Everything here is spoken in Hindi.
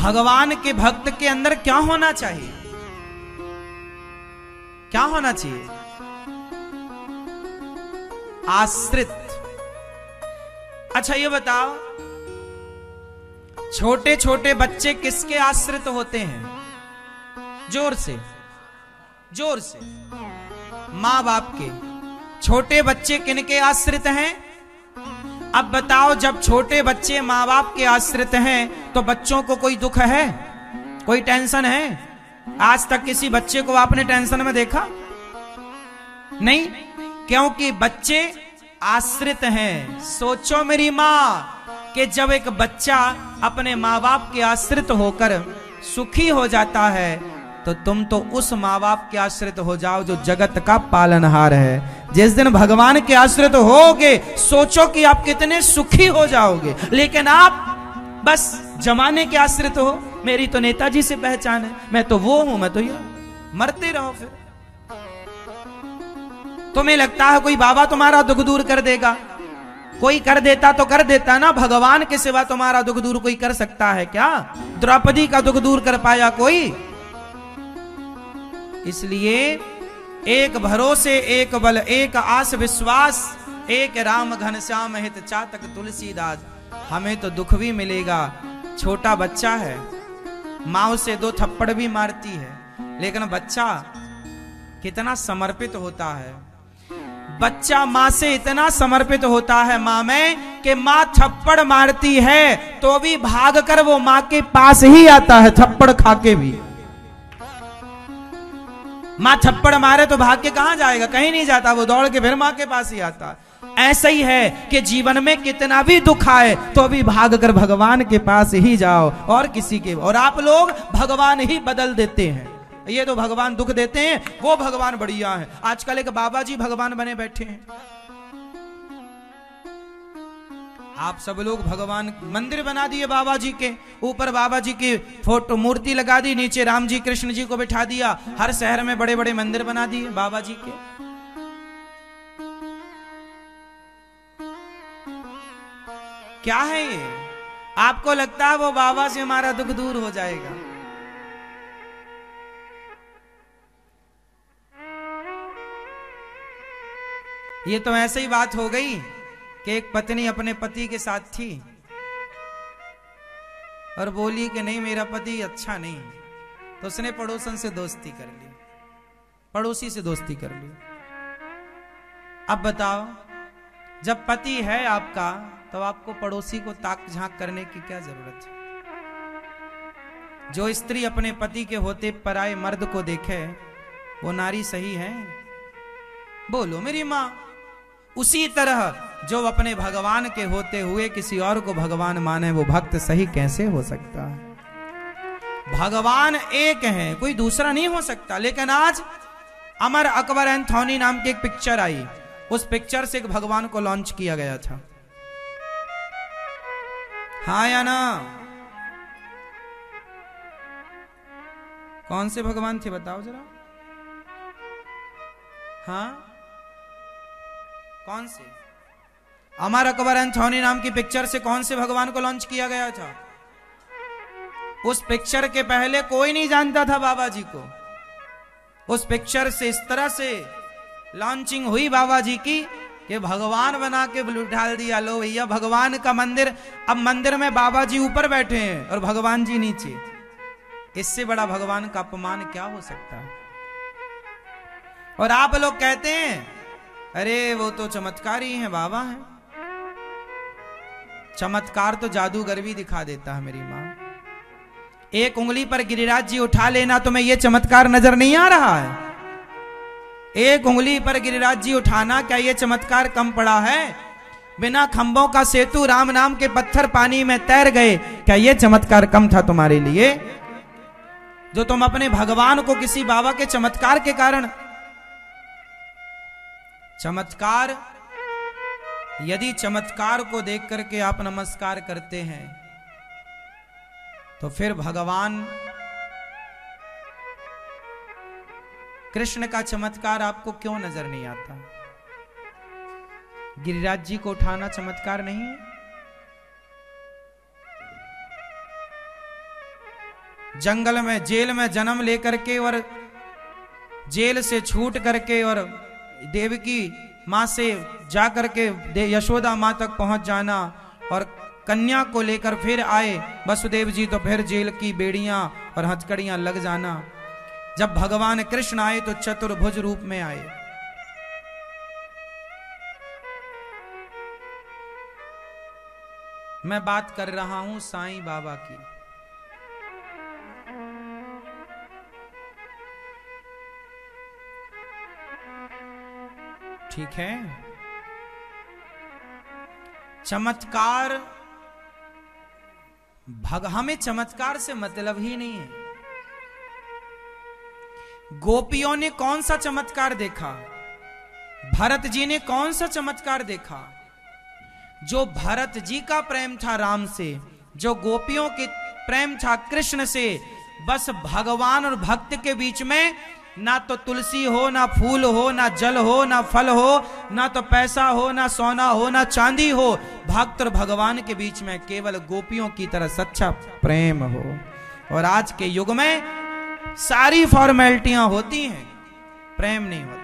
भगवान के भक्त के अंदर क्या होना चाहिए? क्या होना चाहिए? आश्रित। अच्छा ये बताओ, छोटे छोटे बच्चे किसके आश्रित होते हैं? जोर से, जोर से। मां बाप के। छोटे बच्चे किनके आश्रित हैं? अब बताओ, जब छोटे बच्चे माँ बाप के आश्रित हैं तो बच्चों को कोई दुख है, कोई टेंशन है? आज तक किसी बच्चे को आपने टेंशन में देखा? नहीं, क्योंकि बच्चे आश्रित हैं। सोचो मेरी माँ कि जब एक बच्चा अपने माँ बाप के आश्रित होकर सुखी हो जाता है तो तुम तो उस माँ बाप के आश्रित हो जाओ जो जगत का पालनहार है। जिस दिन भगवान के आश्रित होगे, सोचो कि आप कितने सुखी हो जाओगे। लेकिन आप बस जमाने के आश्रित हो। मेरी तो नेताजी से पहचान है, मैं तो वो हूं, मैं तो ये। मरते रहो फिर। तुम्हें लगता है कोई बाबा तुम्हारा दुख दूर कर देगा? कोई कर देता तो कर देता ना, भगवान के सिवा तुम्हारा दुख दूर कोई कर सकता है क्या? द्रौपदी का दुख दूर कर पाया कोई? इसलिए एक भरोसे, एक बल, एक आस विश्वास, एक राम घनश्याम हित चातक तुलसीदास। हमें तो दुख भी मिलेगा। छोटा बच्चा है, माँ उसे 2 थप्पड़ भी मारती है, लेकिन बच्चा कितना समर्पित होता है। बच्चा माँ से इतना समर्पित होता है माँ में कि माँ थप्पड़ मारती है तो भी भाग कर वो माँ के पास ही आता है, थप्पड़ खाके भी। माँ थप्पड़ मारे तो भाग के कहां जाएगा? कहीं नहीं जाता, वो दौड़ के फिर माँ के पास ही आता। ऐसा ही है कि जीवन में कितना भी दुख आए तो भी भाग कर भगवान के पास ही जाओ, और किसी के। और आप लोग भगवान ही बदल देते हैं। ये तो भगवान दुख देते हैं, वो भगवान बढ़िया है। आजकल एक बाबा जी भगवान बने बैठे हैं। आप सब लोग भगवान मंदिर बना दिए बाबा जी के, ऊपर बाबा जी की फोटो मूर्ति लगा दी, नीचे राम जी कृष्ण जी को बिठा दिया। हर शहर में बड़े बड़े मंदिर बना दिए बाबा जी के। क्या है ये? आपको लगता है वो बाबा से हमारा दुख दूर हो जाएगा? ये तो ऐसे ही बात हो गई कि एक पत्नी अपने पति के साथ थी और बोली कि नहीं, मेरा पति अच्छा नहीं, तो उसने पड़ोसन से दोस्ती कर ली, पड़ोसी से दोस्ती कर ली। अब बताओ, जब पति है आपका तो आपको पड़ोसी को ताक झांक करने की क्या जरूरत है? जो स्त्री अपने पति के होते पराये मर्द को देखे वो नारी सही है? बोलो मेरी मां। उसी तरह जो अपने भगवान के होते हुए किसी और को भगवान माने वो भक्त सही कैसे हो सकता है? भगवान एक है, कोई दूसरा नहीं हो सकता। लेकिन आज अमर अकबर एंथोनी नाम की एक पिक्चर आई, उस पिक्चर से एक भगवान को लॉन्च किया गया था। हाँ या ना? कौन से भगवान थे बताओ जरा? हाँ, कौन से? अमर अकबर एंथोनी नाम की पिक्चर से कौन से भगवान को लॉन्च किया गया था? उस पिक्चर के पहले कोई नहीं जानता था बाबा जी को। उस पिक्चर से इस तरह से लॉन्चिंग हुई बाबा जी की कि भगवान बना के डाल दिया। लो भैया, भगवान का मंदिर। अब मंदिर में बाबा जी ऊपर बैठे हैं और भगवान जी नीचे। इससे बड़ा भगवान का अपमान क्या हो सकता है? और आप लोग कहते हैं अरे वो तो चमत्कारी हैं, बाबा हैं। चमत्कार तो जादूगर भी दिखा देता है मेरी मां। एक उंगली पर गिरिराज जी उठा लेना, तुम्हें यह चमत्कार नजर नहीं आ रहा है? एक उंगली पर गिरिराज जी उठाना, क्या यह चमत्कार कम पड़ा है? बिना खंभों का सेतु, राम नाम के पत्थर पानी में तैर गए, क्या यह चमत्कार कम था तुम्हारे लिए? जो तुम अपने भगवान को किसी बाबा के चमत्कार के कारण। चमत्कार, यदि चमत्कार को देख करके आप नमस्कार करते हैं तो फिर भगवान कृष्ण का चमत्कार आपको क्यों नजर नहीं आता? गिरिराज जी को उठाना चमत्कार नहीं है? जंगल में जेल में जन्म लेकर के और जेल से छूट करके और देवकी माँ से जाकर के यशोदा माँ तक पहुंच जाना और कन्या को लेकर फिर आए वसुदेव जी, तो फिर जेल की बेड़ियां और हथकड़ियां लग जाना। जब भगवान कृष्ण आए तो चतुर्भुज रूप में आए। मैं बात कर रहा हूं साईं बाबा की। ठीक है, चमत्कार हमें चमत्कार से मतलब ही नहीं है। गोपियों ने कौन सा चमत्कार देखा? भरत जी ने कौन सा चमत्कार देखा? जो भरत जी का प्रेम था राम से, जो गोपियों के प्रेम था कृष्ण से, बस भगवान और भक्त के बीच में ना तो तुलसी हो, ना फूल हो, ना जल हो, ना फल हो, ना तो पैसा हो, ना सोना हो, ना चांदी हो। भक्त और भगवान के बीच में केवल गोपियों की तरह सच्चा प्रेम हो। और आज के युग में सारी फॉर्मेलिटियां होती हैं, प्रेम नहीं होता।